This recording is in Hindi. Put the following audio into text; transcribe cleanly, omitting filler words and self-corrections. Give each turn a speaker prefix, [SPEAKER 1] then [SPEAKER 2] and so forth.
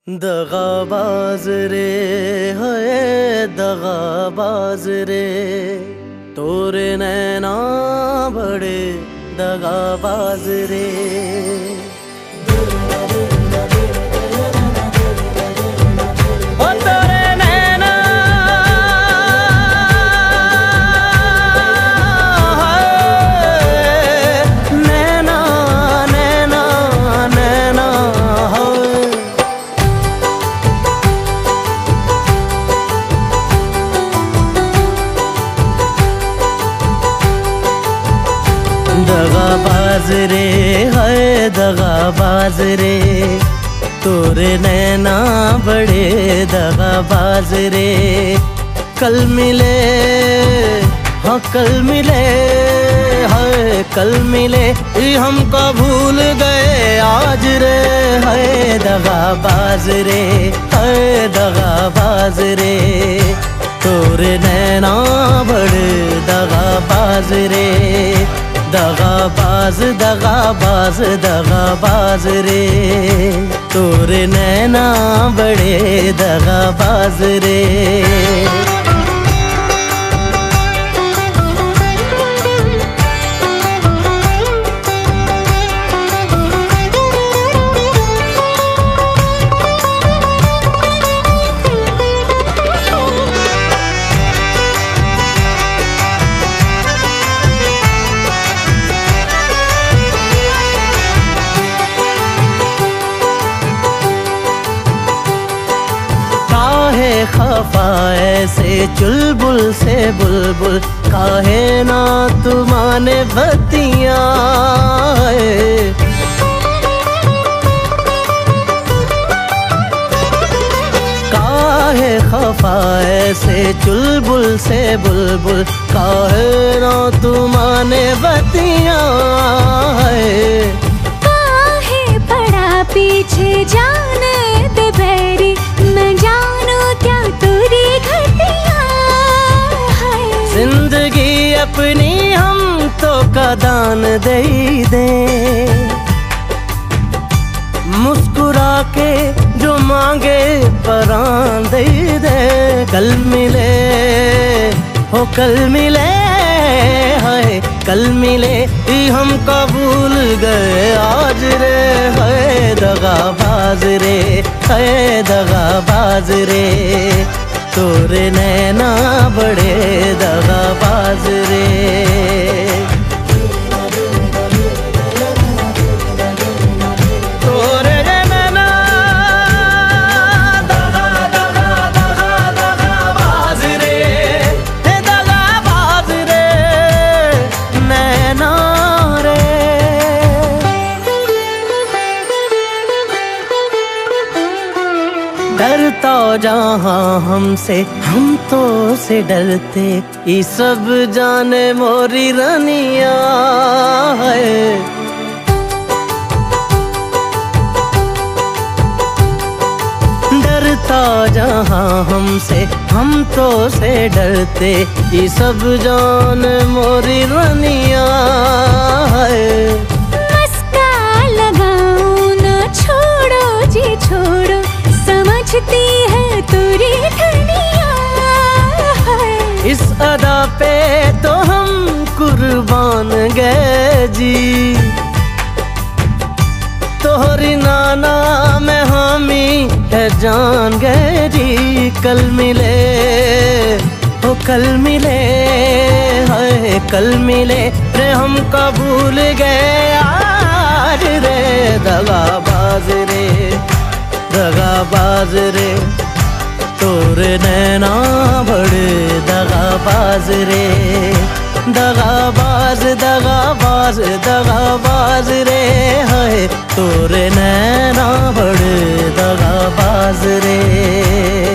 [SPEAKER 1] दगाबाज रे है दगाबाज रे, तोरे नैना बड़े दगाबाज रे। दगाबाज रे है दगाबाज रे, तोरे नैना बड़े दगाबाज रे। कल मिले हाँ कल मिले है कल मिले, हमको भूल गए आज रे। है दगाबाज रे है दगाबाज रे, तोरे नैना बड़े दगाबाज रे। दगाबाज दगाबाज दगाबाज रे, तोरे नैना बड़े दगाबाज रे। खफा ऐसे चुलबुल से बुलबुल, काहे ना तुमाने बतिया। काहे खफा ऐसे चुलबुल से बुलबुल, काहे ना तुमाने बतिया।
[SPEAKER 2] काहे पड़ा पीछे जाने दे बैरी, मैं जानू क्या तेरी घटिया है।
[SPEAKER 1] जिंदगी अपनी हम तो कदान दे दे, मुस्कुरा के जो मांगे परान दे दे। कल मिले हो कल मिले है कल मिले, हम भूल गए आज रे। है दगाबाज रे है दगाबाज रे, तोरे नैना बड़े दगाबाज रे। डरता जहाँ हमसे हम तो से डरते, ये सब जाने मोरी रनिया है। डरता जहाँ हमसे हम तो से डरते, ये सब जान मोरी रनिया है।
[SPEAKER 2] मस्का लगाऊं ना छोड़ो जी छोड़ो, समझती है तेरी धनिया है।
[SPEAKER 1] इस अदा पे तो हम कुर्बान गए जी, तोहरी नाना में हामी है जान गए जी। कल मिले हो कल मिले है कल मिले रे, हमको भूल गए आज रे। दगाबाज रे दगाबाज रे, तोरे नैना बड़े दगाबाज रे। दगाबाज दगाबाज दगाबाज रे है, तोरे नैना बड़े दगाबाज रे।